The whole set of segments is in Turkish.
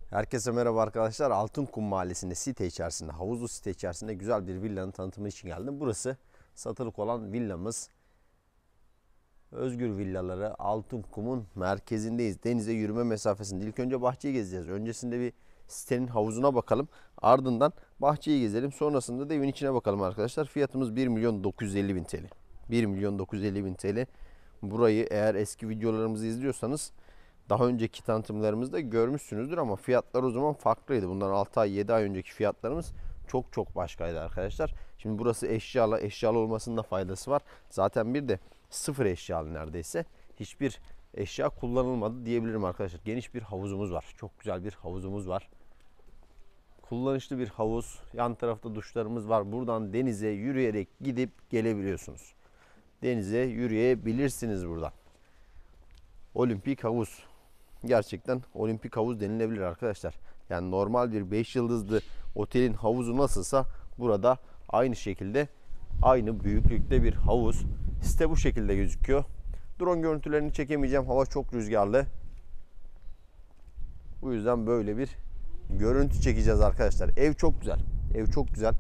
Herkese merhaba arkadaşlar. Altınkum Mahallesi'nde site içerisinde, havuzlu site içerisinde güzel bir villanın tanıtımı için geldim. Burası satılık olan villamız. Özgür Villaları Altınkum'un merkezindeyiz. Denize yürüme mesafesinde. İlk önce bahçeyi gezeceğiz. Öncesinde bir sitenin havuzuna bakalım. Ardından bahçeyi gezelim. Sonrasında da evin içine bakalım arkadaşlar. Fiyatımız 1.950.000 TL. 1.950.000 TL. Burayı eğer eski videolarımızı izliyorsanız daha önceki tanıtımlarımızda görmüşsünüzdür ama fiyatlar o zaman farklıydı. Bundan 6 ay 7 ay önceki fiyatlarımız çok başkaydı arkadaşlar. Şimdi burası eşyalı olmasının da faydası var. Zaten bir de sıfır eşyalı neredeyse. Hiçbir eşya kullanılmadı diyebilirim arkadaşlar. Geniş bir havuzumuz var. Çok güzel bir havuzumuz var. Kullanışlı bir havuz. Yan tarafta duşlarımız var. Buradan denize yürüyerek gidip gelebiliyorsunuz. Denize yürüyebilirsiniz buradan. Olimpik havuz. Gerçekten olimpik havuz denilebilir arkadaşlar. Yani normal bir 5 yıldızlı otelin havuzu nasılsa burada aynı şekilde aynı büyüklükte bir havuz. Site bu şekilde gözüküyor. Drone görüntülerini çekemeyeceğim. Hava çok rüzgarlı. Bu yüzden böyle bir görüntü çekeceğiz arkadaşlar. Ev çok güzel. Ev çok güzel.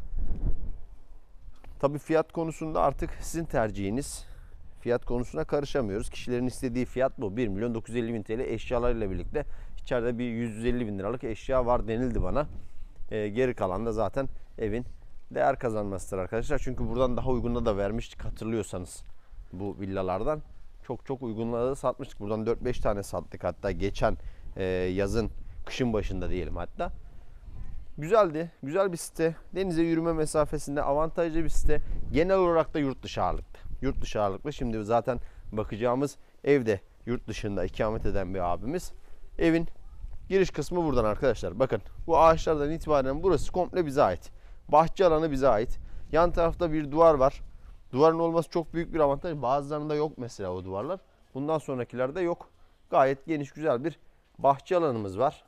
Tabii fiyat konusunda artık sizin tercihiniz. Fiyat konusuna karışamıyoruz. Kişilerin istediği fiyat bu. 1.950.000 TL eşyalarıyla birlikte. İçeride bir 150.000 liralık eşya var denildi bana. Geri kalan da zaten evin değer kazanmasıdır arkadaşlar. Çünkü buradan daha uyguna da vermiştik hatırlıyorsanız. Bu villalardan çok uygunlara da satmıştık. Buradan 4-5 tane sattık hatta geçen yazın, kışın başında diyelim hatta. Güzeldi. Güzel bir site. Denize yürüme mesafesinde avantajlı bir site. Genel olarak da yurt dışı ağırlıklı. Yurt dışı ağırlıklı. Şimdi zaten bakacağımız evde yurt dışında ikamet eden bir abimiz. Evin giriş kısmı buradan arkadaşlar. Bakın bu ağaçlardan itibaren burası komple bize ait. Bahçe alanı bize ait. Yan tarafta bir duvar var. Duvarın olması çok büyük bir avantaj. Bazılarında yok mesela o duvarlar. Bundan sonrakilerde yok. Gayet geniş güzel bir bahçe alanımız var.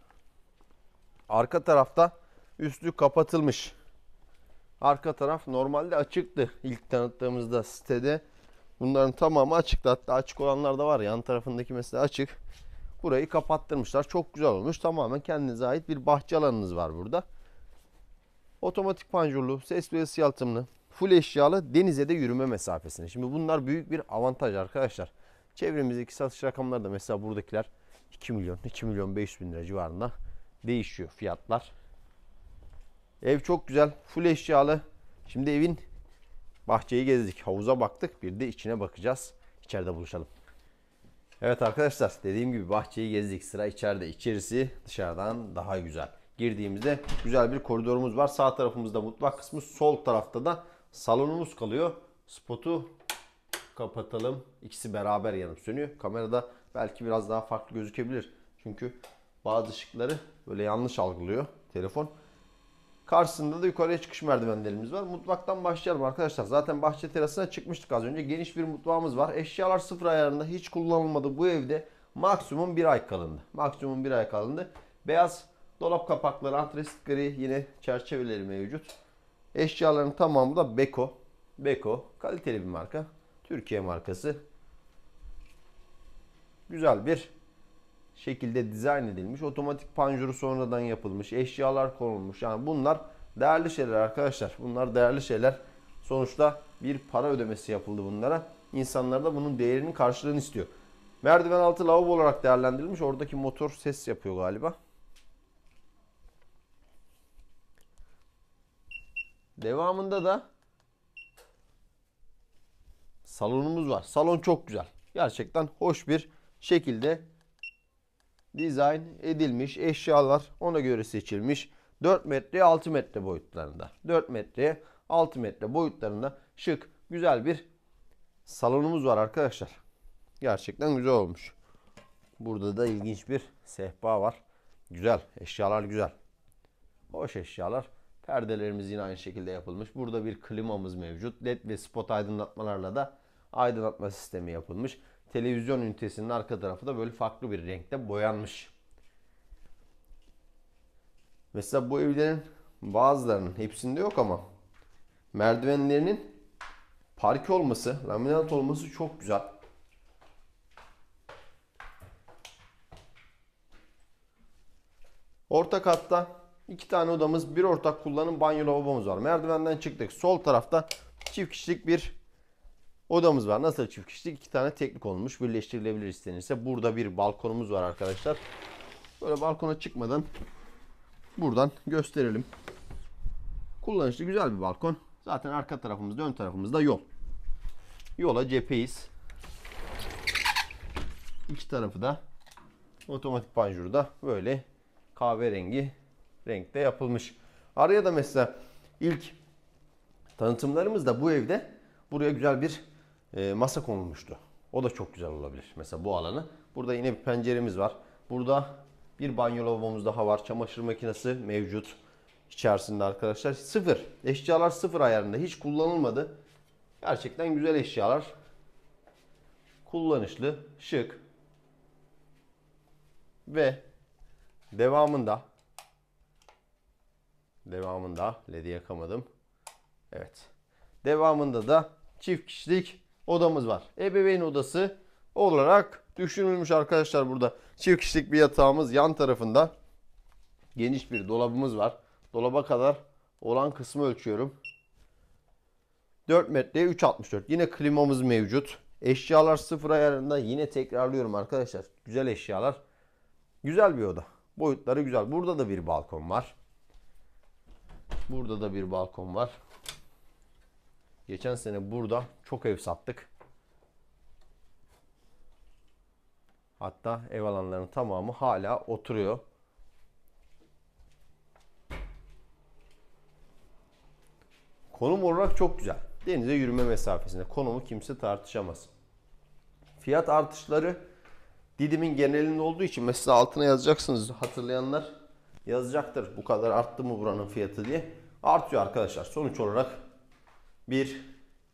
Arka tarafta üstü kapatılmış. Arka taraf normalde açıktı ilk tanıttığımızda sitede. Bunların tamamı açıktı. Hatta açık olanlar da var. Yan tarafındaki mesela açık. Burayı kapattırmışlar. Çok güzel olmuş. Tamamen kendinize ait bir bahçe alanınız var burada. Otomatik panjurlu, ses ve ısı yalıtımlı, full eşyalı, denize de yürüme mesafesinde. Şimdi bunlar büyük bir avantaj arkadaşlar. Çevremizdeki satış rakamları da mesela buradakiler 2 milyon, 2 milyon 500 bin lira civarında değişiyor fiyatlar. Ev çok güzel. Full eşyalı. Şimdi evin bahçeyi gezdik. Havuza baktık. Bir de içine bakacağız. İçeride buluşalım. Evet arkadaşlar, dediğim gibi bahçeyi gezdik. Sıra içeride. İçerisi dışarıdan daha güzel. Girdiğimizde güzel bir koridorumuz var. Sağ tarafımızda mutfak kısmı. Sol tarafta da salonumuz kalıyor. Spotu kapatalım. İkisi beraber yanıp sönüyor. Kamerada belki biraz daha farklı gözükebilir. Çünkü bazı ışıkları böyle yanlış algılıyor telefon. Karşısında da yukarıya çıkış merdivenlerimiz var. Mutfaktan başlayalım arkadaşlar. Zaten bahçe terasına çıkmıştık az önce. Geniş bir mutfağımız var. Eşyalar sıfır ayarında, hiç kullanılmadı bu evde. Maksimum bir ay kalındı. Maksimum bir ay kalındı. Beyaz dolap kapakları, antresit gri yine çerçeveleri mevcut. Eşyaların tamamı da Beko. Beko kaliteli bir marka. Türkiye markası. Güzel bir şekilde dizayn edilmiş. Otomatik panjuru sonradan yapılmış. Eşyalar konulmuş. Yani bunlar değerli şeyler arkadaşlar. Bunlar değerli şeyler. Sonuçta bir para ödemesi yapıldı bunlara. İnsanlar da bunun değerinin karşılığını istiyor. Merdiven altı lavabo olarak değerlendirilmiş. Oradaki motor ses yapıyor galiba. Devamında da salonumuz var. Salon çok güzel. Gerçekten hoş bir şekilde dizayn edilmiş, eşyalar ona göre seçilmiş. 4 metreye 6 metre boyutlarında. 4 metreye 6 metre boyutlarında şık, güzel bir salonumuz var arkadaşlar. Gerçekten güzel olmuş. Burada da ilginç bir sehpa var. Güzel, eşyalar güzel. Hoş eşyalar. Perdelerimiz yine aynı şekilde yapılmış. Burada bir klimamız mevcut. LED ve spot aydınlatmalarla da aydınlatma sistemi yapılmış. Televizyon ünitesinin arka tarafı da böyle farklı bir renkte boyanmış. Mesela bu evlerin bazılarının, hepsinde yok ama merdivenlerinin parke olması, laminat olması çok güzel. Orta katta 2 tane odamız, bir ortak kullanım banyo lavabomuz var. Merdivenden çıktık. Sol tarafta çift kişilik bir odamız var. Nasıl çift kişilik? 2 tane teknik olmuş. Birleştirilebilir istenirse. Burada bir balkonumuz var arkadaşlar. Böyle balkona çıkmadan buradan gösterelim. Kullanışlı güzel bir balkon. Zaten arka tarafımızda, ön tarafımızda yol. Yola cepheyiz. İki tarafı da otomatik panjurda böyle kahverengi renkte yapılmış. Araya da mesela ilk tanıtımlarımızda bu evde buraya güzel bir masa konulmuştu. O da çok güzel olabilir. Mesela bu alanı. Burada yine bir penceremiz var. Burada bir banyo lavabomuz daha var. Çamaşır makinesi mevcut içerisinde arkadaşlar. Sıfır. Eşyalar sıfır ayarında. Hiç kullanılmadı. Gerçekten güzel eşyalar. Kullanışlı, şık. Ve devamında LED'i yakamadım. Evet. Devamında da çift kişilik odamız var. Ebeveyn odası olarak düşünülmüş arkadaşlar burada. Çift kişilik bir yatağımız, yan tarafında geniş bir dolabımız var. Dolaba kadar olan kısmı ölçüyorum. 4 metreye 3.64. Yine klimamız mevcut. Eşyalar sıfır ayarında. Yine tekrarlıyorum arkadaşlar. Güzel eşyalar. Güzel bir oda. Boyutları güzel. Burada da bir balkon var. Burada da bir balkon var. Geçen sene burada çok ev sattık. Hatta ev alanlarının tamamı hala oturuyor. Konum olarak çok güzel. Denize yürüme mesafesinde. Konumu kimse tartışamaz. Fiyat artışları Didim'in genelinde olduğu için mesela altına yazacaksınız. Hatırlayanlar yazacaktır. Bu kadar arttı mı buranın fiyatı diye. Artıyor arkadaşlar. Sonuç olarak bir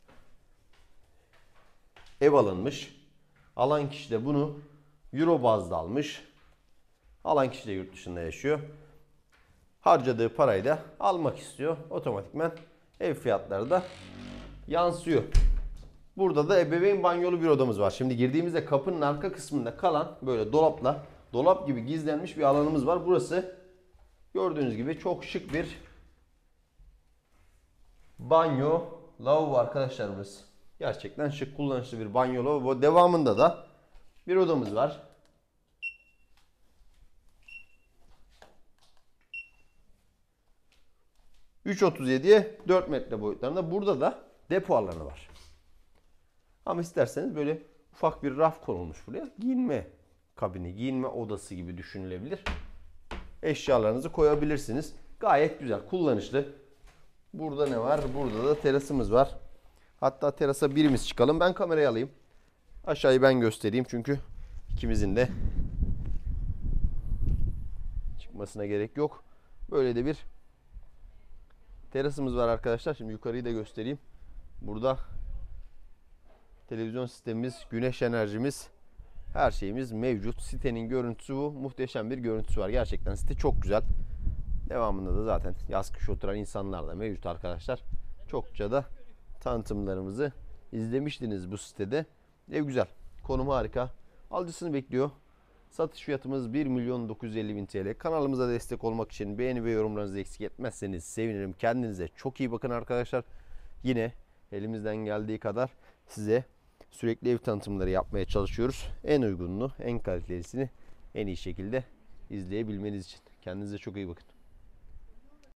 ev alınmış. Alan kişi de bunu euro bazda almış. Alan kişi de yurt dışında yaşıyor. Harcadığı parayı da almak istiyor. Otomatikman ev fiyatları da yansıyor. Burada da ebeveyn banyolu bir odamız var. Şimdi girdiğimizde kapının arka kısmında kalan böyle dolap gibi gizlenmiş bir alanımız var. Burası gördüğünüz gibi çok şık bir banyo lavabo arkadaşlar burası. Gerçekten şık, kullanışlı bir banyo lavabo. Devamında da bir odamız var. ...3.37'ye 4 metre boyutlarında. Burada da depo alanı var. Ama isterseniz böyle ufak bir raf konulmuş buraya. Giyinme kabini, giyinme odası gibi düşünülebilir. Eşyalarınızı koyabilirsiniz. Gayet güzel, kullanışlı. Burada ne var? Burada da terasımız var. Hatta terasa birimiz çıkalım. Ben kamerayı alayım. Aşağıyı ben göstereyim çünkü ikimizin de çıkmasına gerek yok. Böyle de bir terasımız var arkadaşlar. Şimdi yukarıyı da göstereyim. Burada televizyon sistemimiz, güneş enerjimiz, her şeyimiz mevcut. Sitenin görüntüsü bu. Muhteşem bir görüntüsü var. Gerçekten site çok güzel. Devamında da zaten yaz kış oturan insanlar da mevcut arkadaşlar. Çokça da tanıtımlarımızı izlemiştiniz bu sitede. Ev güzel. Konumu harika. Alıcısını bekliyor. Satış fiyatımız 1.950.000 TL. Kanalımıza destek olmak için beğeni ve yorumlarınızı eksik etmezseniz sevinirim. Kendinize çok iyi bakın arkadaşlar. Yine elimizden geldiği kadar size sürekli ev tanıtımları yapmaya çalışıyoruz. En uygununu, en kalitelisini en iyi şekilde izleyebilmeniz için. Kendinize çok iyi bakın.